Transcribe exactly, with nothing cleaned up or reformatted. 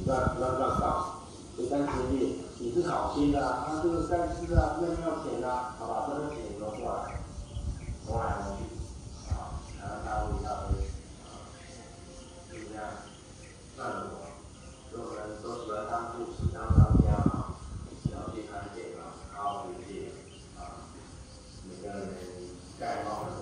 乱乱乱搞，所以但是你你是好心的啊，啊这个该吃啊，要不要钱啊？好吧，这个钱都过来，挪来挪去，啊，然后大陆一大堆，啊，就这样，那什么，所以我们都喜欢当护士、当商家啊，小去看店啊，高学界啊，每个人盖帽。